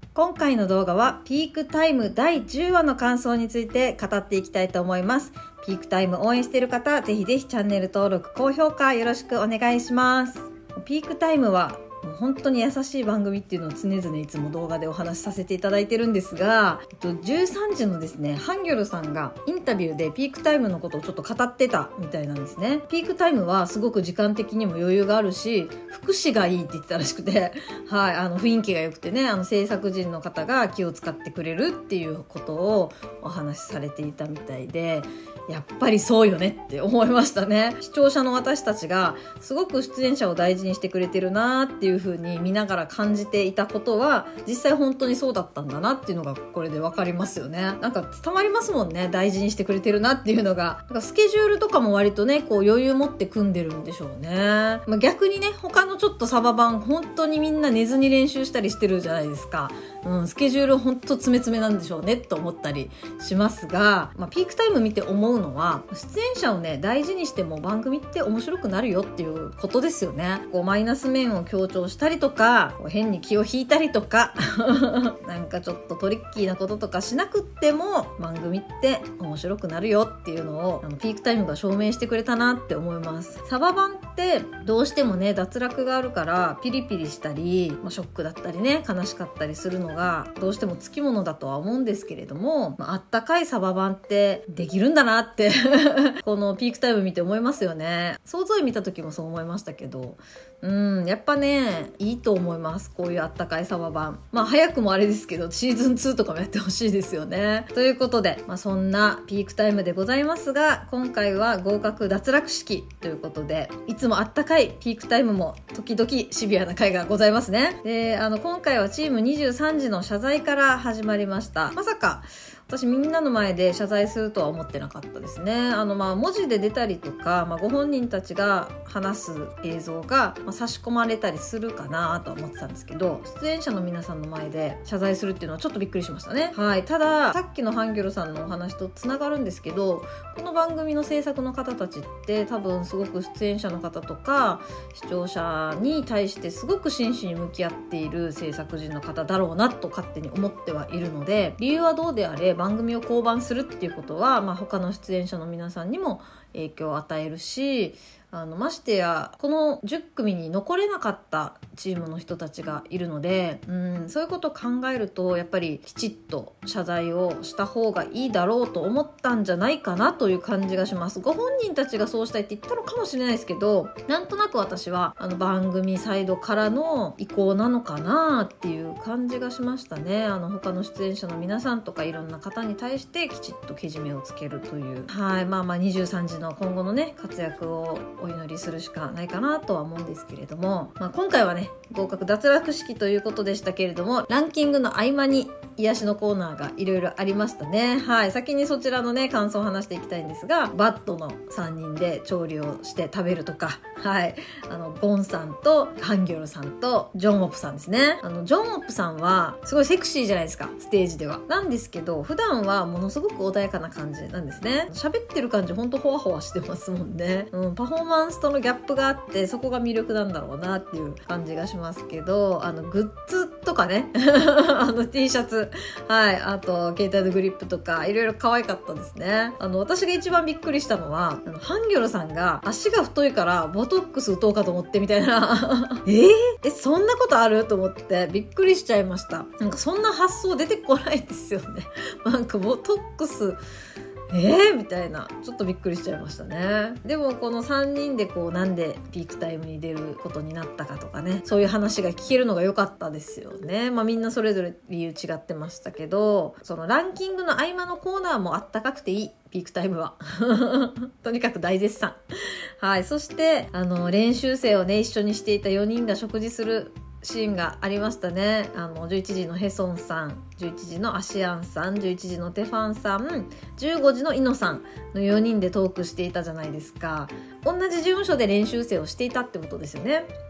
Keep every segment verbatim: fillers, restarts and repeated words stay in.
今回の動画はピークタイムだいじゅうわの感想について語っていきたいと思います。ピークタイム応援している方、ぜひぜひチャンネル登録、高評価よろしくお願いします。ピークタイムはもう本当に優しい番組っていうのを常々いつも動画でお話しさせていただいてるんですが、じゅうさんじのですね、ハンギョルさんがインタビューでピークタイムのことをちょっと語ってたみたいなんですね。ピークタイムはすごく時間的にも余裕があるし、福祉がいいって言ってたらしくて、はい、あの雰囲気が良くてね、あの制作陣の方が気を使ってくれるっていうことをお話しされていたみたいで、やっぱりそうよねって思いましたね。視聴者の私たちがすごく出演者を大事にしてくれてるなっていう風に見ながら感じていたことは実際本当にそうだったんだなっていうのがこれでわかりますよね。なんか伝わりますもんね、大事にしてくれてるなっていうのが。なんかスケジュールとかも割とね、こう余裕持って組んでるんでしょうね。まあ、逆にね、他のちょっとサバ版本当にみんな寝ずに練習したりしてるじゃないですか。うん、スケジュール本当詰め詰めなんでしょうねと思ったりしますが、まあ、ピークタイム見て思うのは、出演者をね大事にしても番組って面白くなるよっていうことですよね。こうマイナス面を強調したりとか、こう変に気を引いたりとかなんかちょっとトリッキーなこととかしなくっても番組って面白くなるよっていうのをあのピークタイムが証明してくれたなって思います。サバ版ってどうしてもね脱落があるからピリピリしたり、まあ、ショックだったりね悲しかったりするのがどうしてもつきものだとは思うんですけれども、まあ、あったかいサバ版ってできるんだなってこのピークタイム見て思いますよね。想像見た時もそう思いましたけど、うんやっぱねいいと思います。こういうあったかいサバ版、まあ早くもあれですけどシーズンツーとかもやってほしいですよね。ということで、まあ、そんなピークタイムでございますが、今回は合格脱落式ということで、いつもあったかいピークタイムも時々シビアな回がございますね。で、あの今回はチームにじゅうさんじの謝罪から始まりました。まさか私みんなの前で謝罪するとは思ってなかったですね。あのまあ文字で出たりとか、まあ、ご本人たちが話す映像が、まあ、差し込まれたりするかなとは思ってたんですけど、出演者の皆さんの前で謝罪するっていうのはちょっとびっくりしましたね。はい。たださっきのハンギョルさんのお話とつながるんですけど、この番組の制作の方たちって多分すごく出演者の方とか視聴者に対してすごく真摯に向き合っている制作陣の方だろうなと勝手に思ってはいるので、理由はどうであれ番組を降板するっていうことは、まあ、他の出演者の皆さんにも影響を与えるし、あのましてやこのじゅっくみに残れなかったチームの人たちがいるので、うんそういうことを考えるとやっぱりきちっと謝罪をした方がいいだろうと思ったんじゃないかなという感じがします。ご本人たちがそうしたいって言ったのかもしれないですけど、なんとなく私はあの番組サイドからの意向なのかなっていう感じがしましたね。あの他の出演者の皆さんとかいろんな方に対してきちっとけじめをつけるという、はい、まあまあにじゅうさんじの今後のね活躍をお祈りするしかないかなとは思うんですけれども、まあ、今回はね合格脱落式ということでしたけれども、ランキングの合間に癒しのコーナーがいろいろありましたね。はい、先にそちらのね感想を話していきたいんですが、バッドのさんにんで調理をして食べるとか、はい、あのボンさんとハンギョルさんとジョンオップさんですね。あのジョンオップさんはすごいセクシーじゃないですか、ステージでは。なんですけど普段はものすごく穏やかな感じなんですね。喋ってる感じほんとホワホワしてますもんね。うん、パフォーマンスとのギャップがあってそこが魅力なんだろうなっていう感じがしますけど、あのグッズとかねあの T シャツ、はい、あと携帯のグリップとかいろいろ可愛かったですね。あの私が一番びっくりしたのは、あのハンギョルさんが足が太いからボトックス打とうかと思ってみたいなえー、えそんなことあると思ってびっくりしちゃいました。なんかそんな発想出てこないですよねなんかボトックスえーみたいな、ちょっとびっくりしちゃいましたね。でもこのさんにんでこうなんでピークタイムに出ることになったかとかね、そういう話が聞けるのが良かったですよね。まあみんなそれぞれ理由違ってましたけど、そのランキングの合間のコーナーもあったかくていい、ピークタイムはとにかく大絶賛。はい。そしてあの練習生をね一緒にしていたよにんが食事するシーンがありましたね。あのじゅういちじのヘソンさん、じゅういちじのアシアンさん、じゅういちじのテファンさん、じゅうごじのイノさんのよにんでトークしていたじゃないですか。同じ事務所で練習生をしていたってことですよね。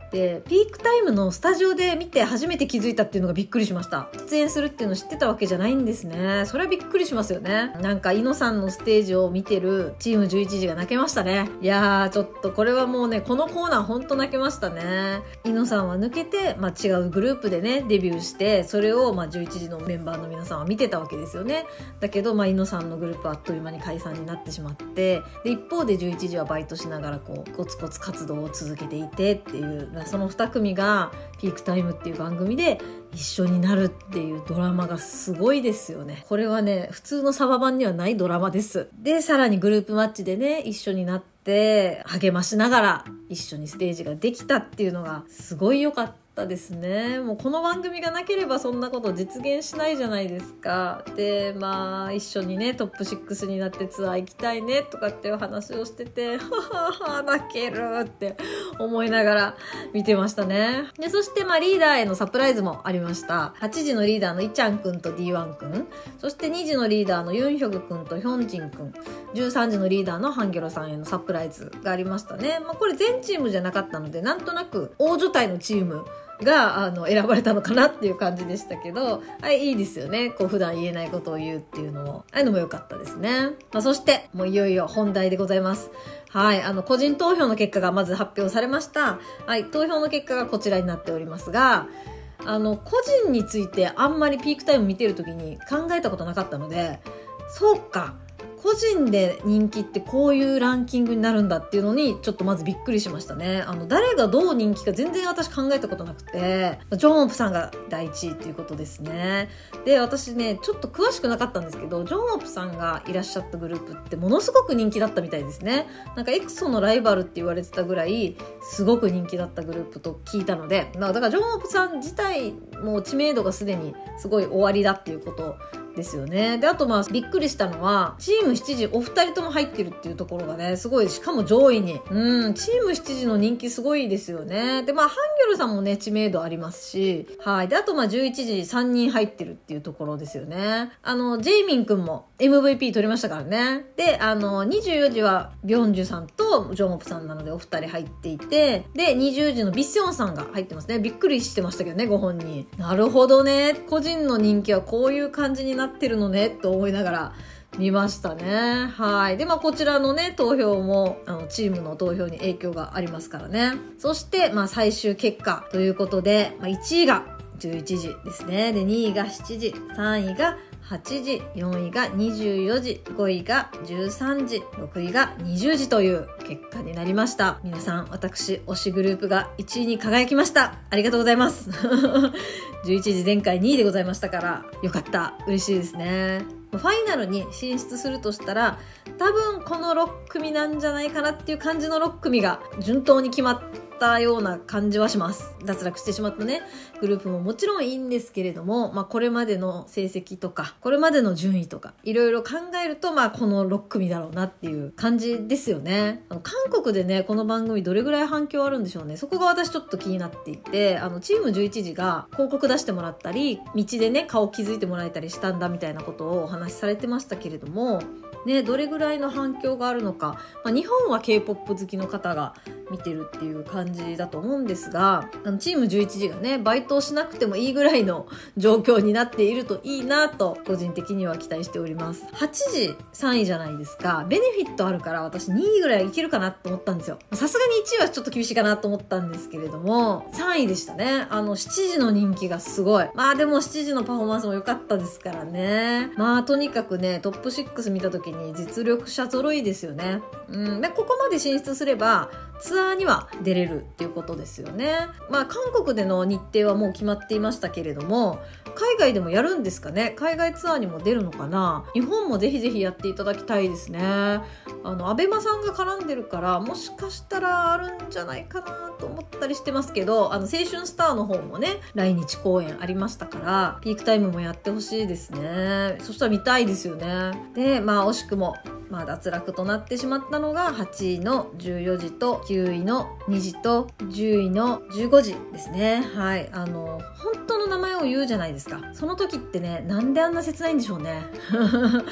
で、ピークタイムのスタジオで見て初めて気づいたっていうのがびっくりしました。出演するっていうのを知ってたわけじゃないんですね。それはびっくりしますよね。なんか、イノさんのステージを見てるチームじゅういちじが泣けましたね。いやー、ちょっとこれはもうね、このコーナーほんと泣けましたね。イノさんは抜けて、まあ違うグループでね、デビューして、それをまあじゅういちじのメンバーの皆さんは見てたわけですよね。だけど、まあイノさんのグループはあっという間に解散になってしまって、で、一方でじゅういちじはバイトしながらこう、コツコツ活動を続けていてっていう、そのに組がピークタイムっていう番組で一緒になるっていうドラマがすごいですよね。これはね、普通のサバ版にはないドラマです。で、さらにグループマッチでね、一緒になって励ましながら一緒にステージができたっていうのがすごい良かったですね。もうこの番組がなければそんなこと実現しないじゃないですか。で、まあ一緒にねトップシックスになってツアー行きたいねとかっていう話をしてて、ははは泣けるって思いながら見てましたね。で、そしてまあリーダーへのサプライズもありました。はちじのリーダーのイチャンくんと ディーワン くん、そしてにじのリーダーのユンヒョグくんとヒョンジンくん、じゅうさんじのリーダーのハンギョロさんへのサプライズがありましたね。まあこれ全チームじゃなかったので、なんとなく大所帯のチームがあの選ばれたのかなっていう感じでしたけど、はい、いいですよね。こう普段言えないことを言うっていうのも、ああいうのも良かったですね。まあ、そしてもういよいよ本題でございます。はい、あの個人投票の結果がまず発表されました。はい、投票の結果がこちらになっておりますが、あの個人についてあんまりピークタイム見てる時に考えたことなかったので、そうか。個人で人気ってこういうランキングになるんだっていうのにちょっとまずびっくりしましたね。あの誰がどう人気か全然私考えたことなくて、ジョンオプさんがだいいちいっていうことですね。で、私ねちょっと詳しくなかったんですけど、ジョンオプさんがいらっしゃったグループってものすごく人気だったみたいですね。なんかエクソのライバルって言われてたぐらいすごく人気だったグループと聞いたので、だからジョンオプさん自体も知名度がすでにすごい終わりだっていうことですよね。で、あとまあびっくりしたのはチームしちじお二人とも入ってるっていうところがねすごい、しかも上位に、うんチームしちじの人気すごいですよね。で、まあハンギョルさんもね知名度ありますし、はい。で、あとまあじゅういちじさんにん入ってるっていうところですよね。あのジェイミンくんも エムブイピー 取りましたからね。で、あのにじゅうよじはビョンジュさんとジョンオプさんなのでお二人入っていて、でにじゅうじのビッセオンさんが入ってますね。びっくりしてましたけどね、ご本人。なるほどね、個人の人気はこういう感じになってるのねと思いながら見ましたね。はい。で、まあこちらのね投票もあのチームの投票に影響がありますからね。そしてまあ最終結果ということで、まあ、いちいがじゅういちじですね。でにいがしちじ、さんいがはちじ、よんいがにじゅうよじ、ごいがじゅうさんじ、ろくいがにじゅうじという結果になりました。皆さん、私推しグループがいちいに輝きました。ありがとうございます。じゅういちじ前回にいでございましたから、よかった。嬉しいですね。ファイナルに進出するとしたら、多分このろっくみなんじゃないかなっていう感じのろっくみが順当に決まったような感じはします。脱落してしまったねグループももちろんいいんですけれども、まあこれまでの成績とかこれまでの順位とかいろいろ考えると、まあこのろっくみだろうなっていう感じですよね。あの韓国でねこの番組どれぐらい反響あるんでしょうね。そこが私ちょっと気になっていて、あのチームじゅういちじが広告出してもらったり道でね顔気づいてもらえたりしたんだみたいなことをお話しされてましたけれどもね、どれぐらいの反響があるのか、まあ、日本は K-ポップ 好きの方が見てるっていう感じだと思うんですが、あのチームじゅういちじがねバイトをしなくてもいいぐらいの状況になっているといいなと個人的には期待しております。はちじさんいじゃないですか。ベネフィットあるから私にいぐらいいけるかなと思ったんですよ。さすがにいちいはちょっと厳しいかなと思ったんですけれども、さんいでしたね。あのしちじの人気がすごい。まあでもしちじのパフォーマンスも良かったですからね。まあとにかくねトップシックス見た時に実力者揃いですよね。うん、でここまで進出すればツアーには出れるっていうことですよね。まあ韓国での日程はもう決まっていましたけれども、海外でもやるんですかね。海外ツアーにも出るのかな。日本もぜひぜひやっていただきたいですね。あのアベマさんが絡んでるからもしかしたらあるんじゃないかなと思ったりしてますけど、あの青春スターの方もね来日公演ありましたからピークタイムもやってほしいですね。そしたら見たいですよね。で、まあ惜しくもまあ脱落となってしまったのがはちいのじゅうよじときゅういのにじとじゅういのじゅうごじですね。はい。あの本当の名前を言うじゃないですか。その時ってねなんであんな切ないんでしょうね。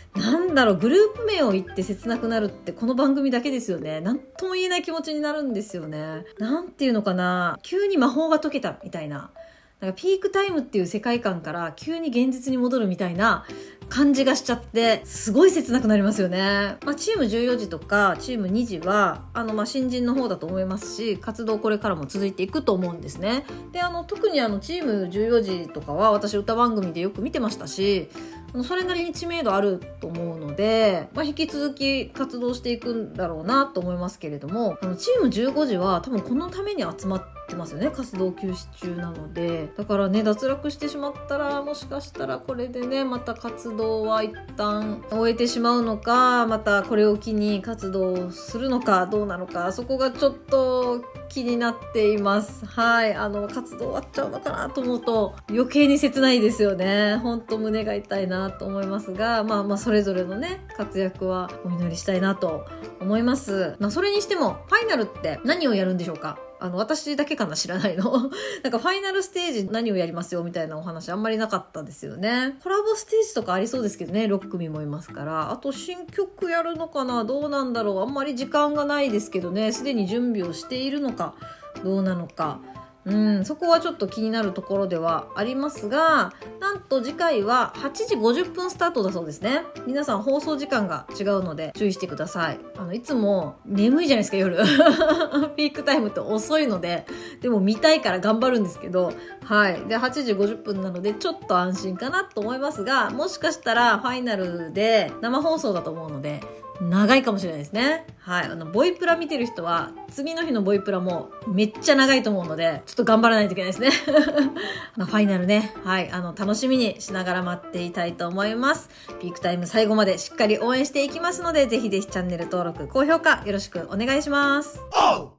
なんだろう、グループ名を言って切なくなるってこの番組だけですよね。なんとも言えない気持ちになるんですよね。なんていうのかな、急に魔法が解けたみたいな。なんかピークタイムっていう世界観から急に現実に戻るみたいな感じがしちゃって、すごい切なくなりますよね。まあ、チームじゅうよじとかチームにじは、あの、まあ、新人の方だと思いますし、活動これからも続いていくと思うんですね。で、あの、特にあの、チームじゅうよじとかは私歌番組でよく見てましたし、それなりに知名度あると思うので、まあ、引き続き活動していくんだろうなと思いますけれども、あのチームじゅうごじは多分このために集まってますよね。活動休止中なので。だからね、脱落してしまったら、もしかしたらこれでね、また活動は一旦終えてしまうのか、またこれを機に活動するのか、どうなのか、そこがちょっと気になっています。はい。あの、活動終わっちゃうのかなと思うと、余計に切ないですよね。ほんと胸が痛いなと思いますが、まあまあそれぞれのね、活躍はお祈りしたいなと思います。まあそれにしても、ファイナルって何をやるんでしょうか？あの、私だけかな、知らないの。なんかファイナルステージ何をやりますよみたいなお話あんまりなかったですよね。コラボステージとかありそうですけどね、ろっくみもいますから。あと新曲やるのかな、どうなんだろう。あんまり時間がないですけどね、すでに準備をしているのか、どうなのか。うん、そこはちょっと気になるところではありますが、なんと次回ははちじごじゅっぷんスタートだそうですね。皆さん放送時間が違うので注意してください。あの、いつも眠いじゃないですか、夜。ピークタイムって遅いので、でも見たいから頑張るんですけど、はい。で、はちじごじゅっぷんなのでちょっと安心かなと思いますが、もしかしたらファイナルで生放送だと思うので、長いかもしれないですね。はい。あの、ボイプラ見てる人は、次の日のボイプラもめっちゃ長いと思うので、ちょっと頑張らないといけないですね。まあ、ファイナルね。はい。あの、楽しみにしながら待っていたいと思います。ピークタイム最後までしっかり応援していきますので、ぜひぜひチャンネル登録、高評価よろしくお願いします。